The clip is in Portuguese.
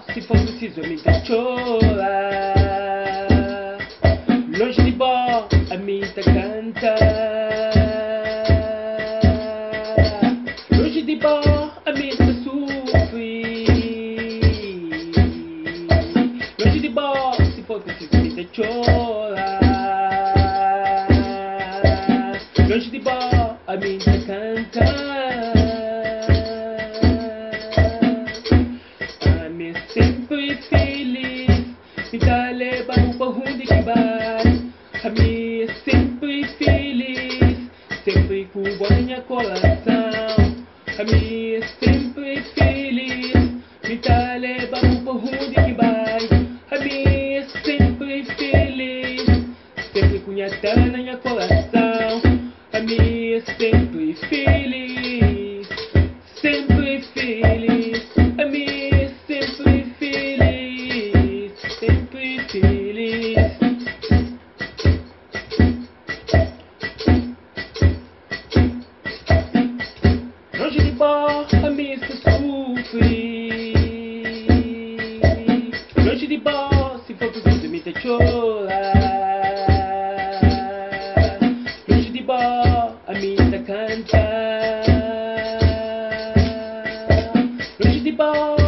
se for preciso me chorar. Longe de bó, a minha canta. Longe de bó, a minha sofre. Longe de bó, se for preciso me chorar. Longe de bó, a minha canta. Sempre feliz, me dá leva no barro de que vai. A minha sempre feliz, sempre com banha coração. A minha sempre feliz, me dá leva no barro de que vai. A minha sempre feliz, sempre com a minha coração. A minha sempre feliz, sempre feliz. A minha sempre feliz, sempre feliz. Longe de bó, a minha sofre. Longe de bó, se for preciso me chorar. Longe de bó, a minha canta. Longe de bó,